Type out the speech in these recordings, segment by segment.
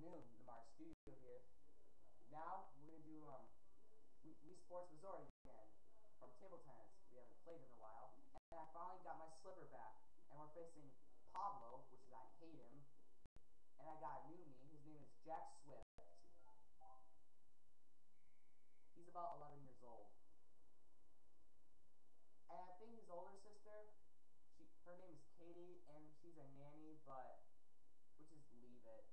afternoon, Lamar Studio here. Now we're gonna do Wii Sports Resort again from table tennis. We haven't played in a while, and I finally got my slipper back. And we're facing Pablo, which is I hate him, and I got a new me. His name is Jack Swift. He's about 11 years old, and I think his older sister, her name is Katie, and she's a nanny, but we'll just leave it.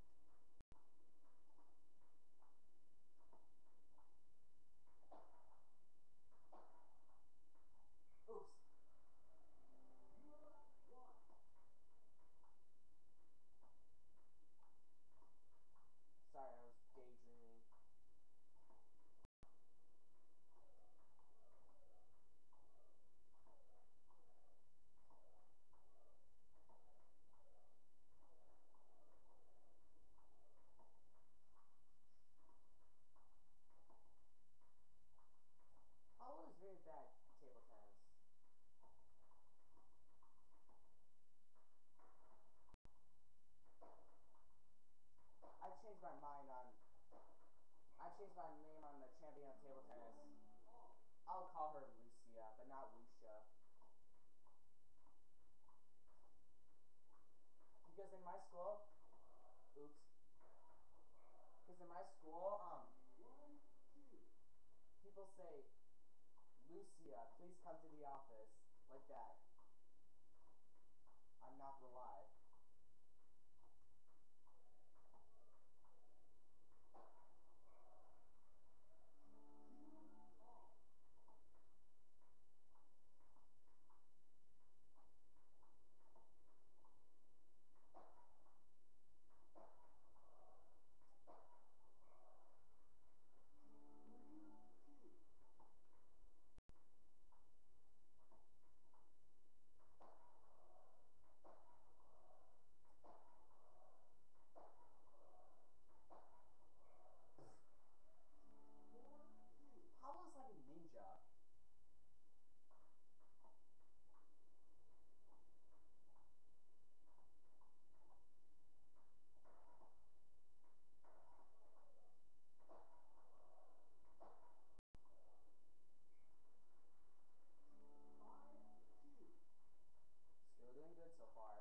Oops. Sorry, I was daydreaming. Pablo is very bad at table tennis. I've changed my mind on. I changed my name on the champion of table tennis. I'll call her Lucia, but not Lucia. Because in my school, oops. Because in my school, people say, Lucia, please come to the office, like that. I'm not gonna lie. Pablo's like a ninja. Still doing good so far.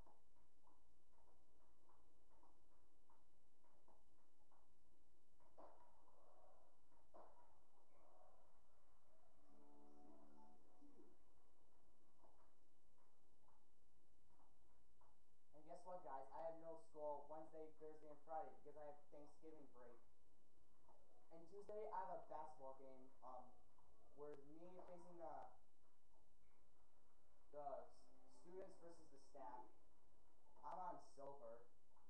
And guess what, guys? I have no school Wednesday, Thursday, and Friday because I have Thanksgiving break. And Tuesday, I have a basketball game, where me facing the students versus the staff. I'm on silver.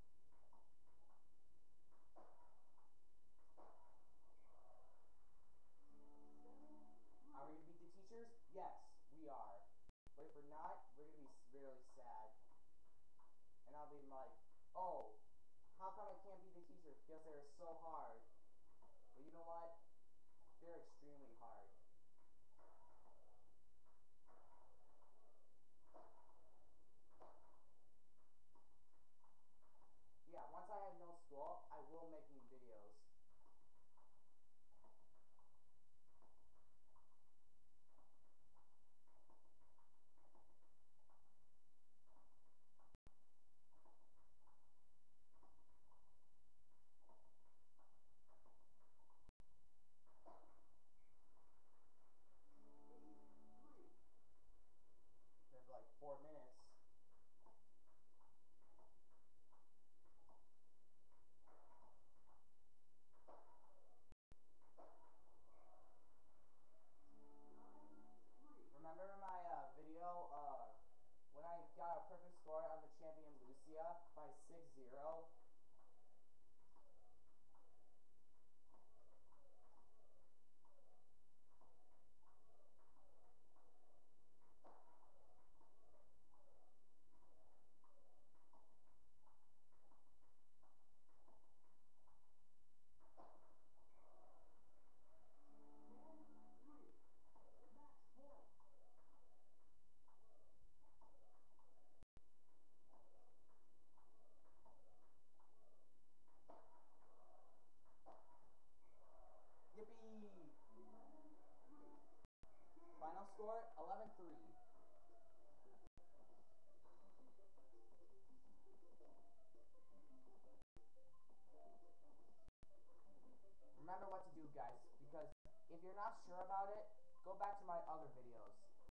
Are we gonna beat the teachers? Yes, we are. But if we're not, we're gonna be really sad. And I'll be like, oh, how come I can't beat the teachers? Because they're so hard. But you know what? They're extremely hard. Yeah, once I have no school, I will make new videos. score 11-3. Remember what to do, guys, because if you're not sure about it, go back to my other videos.